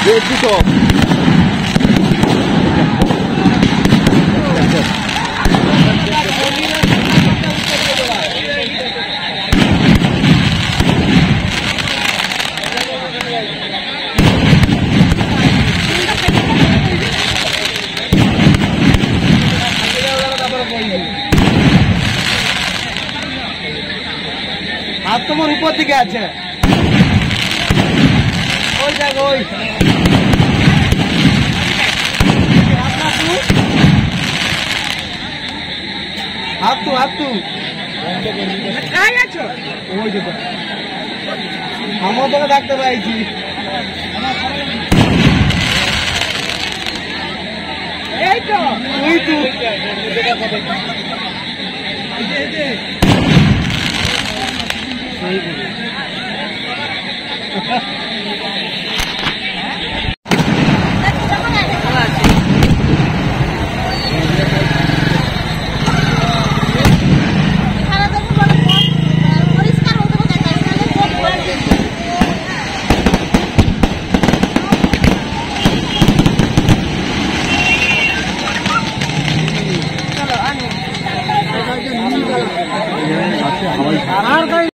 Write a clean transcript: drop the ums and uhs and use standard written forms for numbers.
দুটো হাত তোমার উপর দিকে আছে ওই দেখো ওই হাত তু ওই দেখো আমার তোকে ডাকতে পাইছি এই তো ওই তো